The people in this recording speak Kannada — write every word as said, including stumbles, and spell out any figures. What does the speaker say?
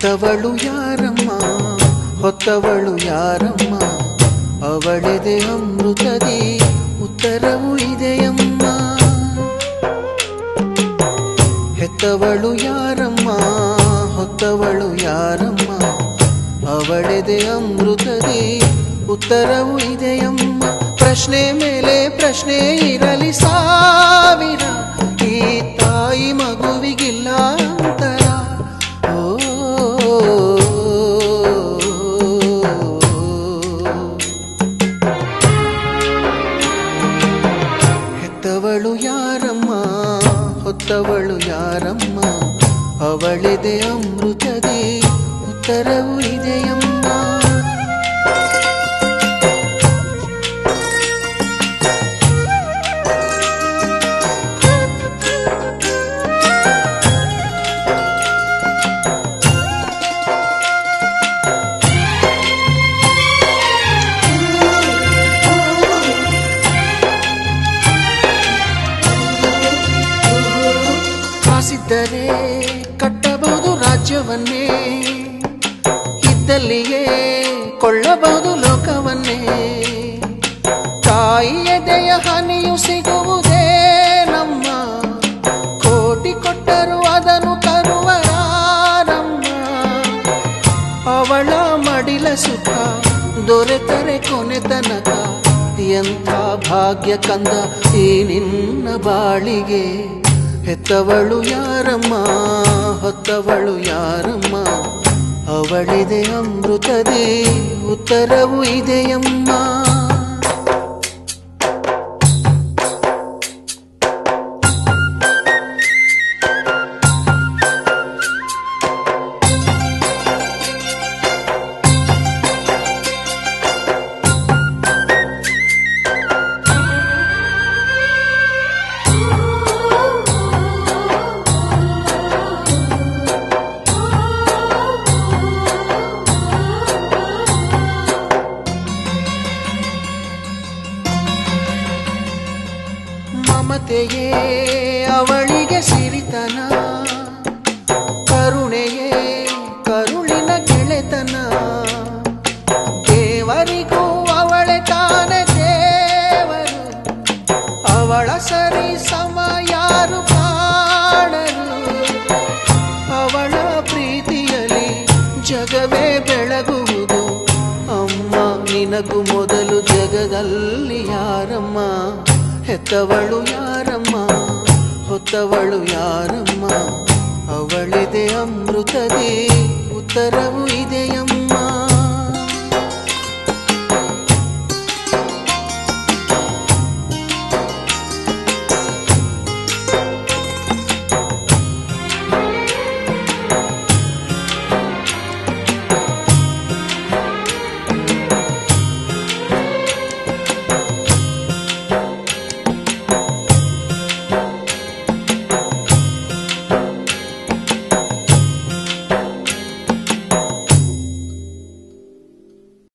ಹೆತ್ತವಳು ಯಾರಮ್ಮ ಹೊತ್ತವಳು ಯಾರಮ್ಮ ಅವಳೆದೆ ಅಮೃತದಿ ಉತ್ತರವು ಇದೆಯಮ್ಮ ಹೆತ್ತವಳು ಯಾರಮ್ಮ ಹೊತ್ತವಳು ಯಾರಮ್ಮ ಅವಳೆದೆ ಅಮೃತದಿ ಉತ್ತರವು ಇದೆಯಮ್ಮ ಪ್ರಶ್ನೆ ಮೇಲೆ ಪ್ರಶ್ನೆ ಇರಲಿ ಸಾವಿರ ಈ ತಾಯಿ ಮಗುವಿಗಿಲ್ಲ ಅಂತರ ಹೆತ್ತವಳು ಯಾರಮ್ಮ ಹೊತ್ತವಳು ಯಾರಮ್ಮ ಅವಳೆದೆ ಅಮೃತದಿ ಉತ್ತರವು ಇದೆಯಮ್ಮ ಕಾಸಿದ್ದರೆ ಕಟ್ಟಬಹುದು ರಾಜ್ಯವನ್ನೇ ಇದ್ದಲ್ಲಿಯೇ ಕೊಳ್ಳಬಹುದು ಲೋಕವನ್ನೇ ತಾಯಿಯ ದಯ ಹನಿಯು ಸಿಗುವುದೇ ನಮ್ಮ ಕೋಟಿ ಕೊಟ್ಟರು ಅದನ್ನು ತರುವರಾರಮ್ಮ ಅವಳ ಮಡಿಲ ಸುಖ ದೊರೆತರೆ ಕೊನೆ ತನಕ ಎಂಥ ಭಾಗ್ಯ ಕಂದ ಈ ನಿನ್ನ ಬಾಳಿಗೆ ಹೆತ್ತವಳು ಯಾರಮ್ಮ ಹೊತ್ತವಳು ಯಾರಮ್ಮ ಅವಳಿದೆ ಅಮೃತದಿ ಉತ್ತರವು ಇದೆಯಮ್ಮ ಮಮತೆಯೇ ಅವಳಿಗೆ ಸಿರಿತನ ಕರುಣೆಯೇ ಕರುಳಿನ ಗೆಳೆತನ ದೇವರಿಗೂ ಅವಳೆ ತಾನೆ ದೇವರು ಅವಳ ಸರಿ ಸಮ ಯಾರು ಕಾಣರು ಅವಳ ಪ್ರೀತಿಯಲ್ಲಿ ಜಗವೇ ಬೆಳಗುವುದು ಅಮ್ಮ ನಿನಗೂ ಮೊದಲು ಜಗದಲ್ಲಿ ಯಾರಮ್ಮ ಹೆತ್ತವಳು ಯಾರಮ್ಮ ಹೊತ್ತವಳು ಯಾರಮ್ಮ ಅವಳಿದೆ ಅಮೃತದಿ ಉತ್ತರವು ಇದೆಯಮ್ಮ